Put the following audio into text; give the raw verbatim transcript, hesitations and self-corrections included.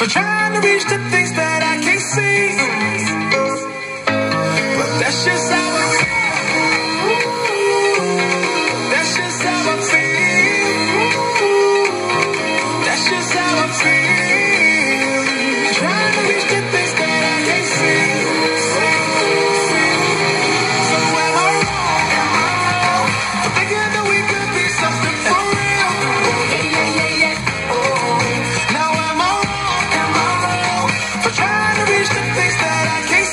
for trying to reach the things that I can't see. But that's just how I feel. That's just how I feel. That's just how I feel. Trying to reach the things that I can't see. So am I wrong? Am I wrong for thinking that we could be something for real? Yeah, yeah, yeah, yeah. Oh. Now am I wrong? Am I wrong for trying to reach the things that I can't